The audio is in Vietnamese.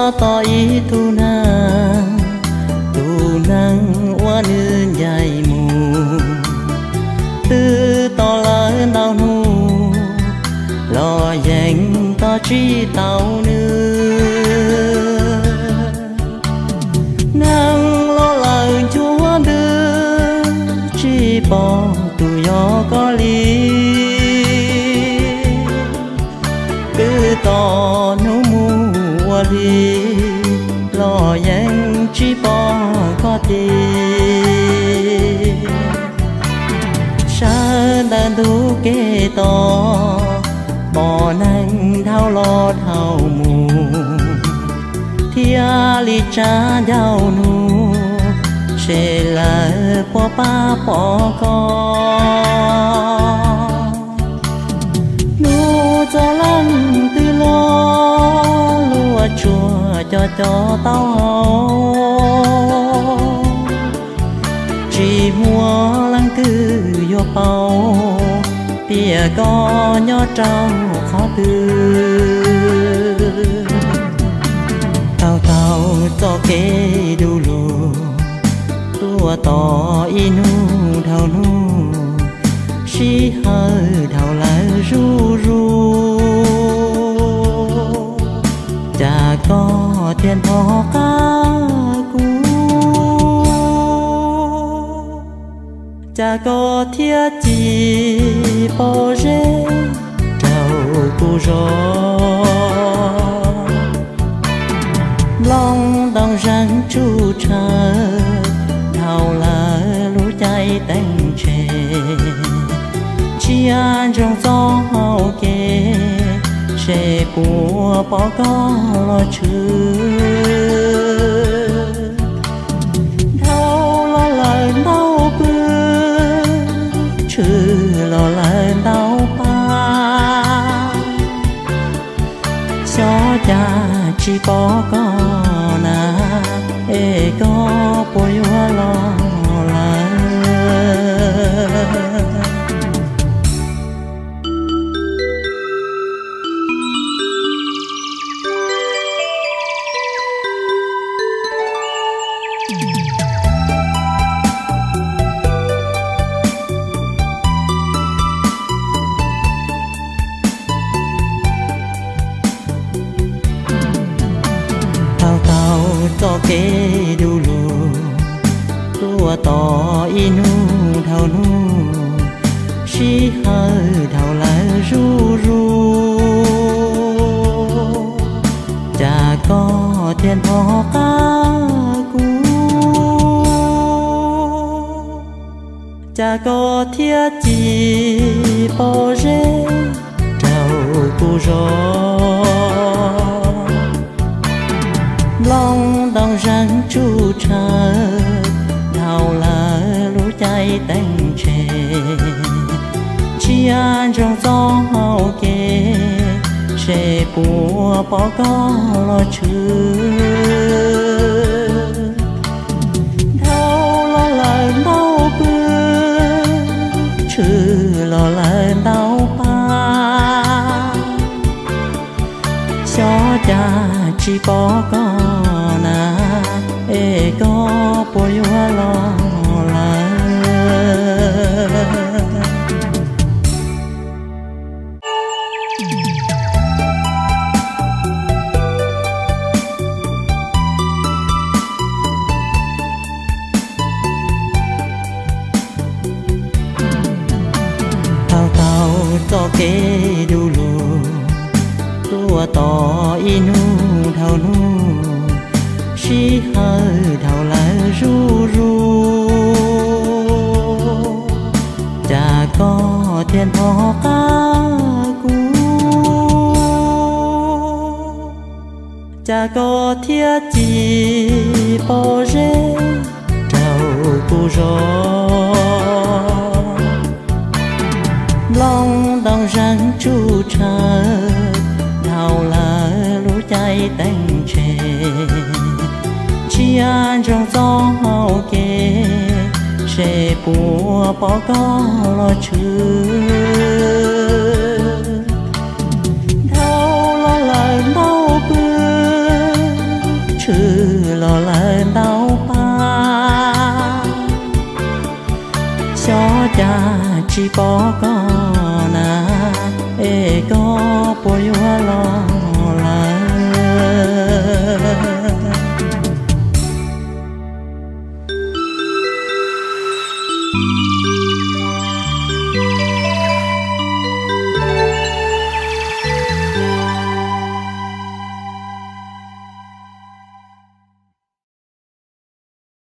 tỏ ý tu năng hoa nữ dài mù tư tỏ lớn đau nu lo dành tỏ chi tàu nữ năng lo lời chúa đưa chi bỏ tu gió có lý tư tỏ nấu mùa đi lo dành chi bỏ có đi sa đàn thu kê to bỏ nanh thao lo thao mù thia li cha giao nu sẽ là bỏ ba bỏ con nu cho lăng tư lo lúa chùa cho tao hậu chỉ mua lăng cứ vô bao bia có nhỏ trâu khó tư tao cho kê đu lù tua tỏ inu thao nu si hơi thao lại ru ru chả có tiền họ cá cú chả có thiết chi bao rê trâu cú gió long đồng răng chu chờ thao là lũ cháy đánh chê chi an trong gió hao kê sẽ của bỏ có lo chứa thao lo lời đau bơ chữ lo lời đau ba gió cha chỉ có na e có bồi hoa lo la cho kê đu lù tua tỏ inu thao nu si hơi thao lại ru ru chả có tiền họ cá cú chả có thiết chi bao rê trâu cú gió long đồng răng chu chờ thao là lũ cháy đánh chê chi an trong gió hao kê sẽ của bỏ có lo chứa thao lo lời đau bơ chữ lo lời đau ba gió cha chỉ bỏ na e có bồi hoa lo la tao cho kê đu lù tua tỏ inu thao nu si hơi thao lại ru ru chả có tiền họ cá cú chả có thiết chi bao rê trâu cú gió long đồng răng chu chờ thao là lũ cháy đánh chê chi an trong gió hao kê sẽ của bỏ có lo chứa thao lo lời đau bơ chỉ bỏ có na ê có bồi hoa lo là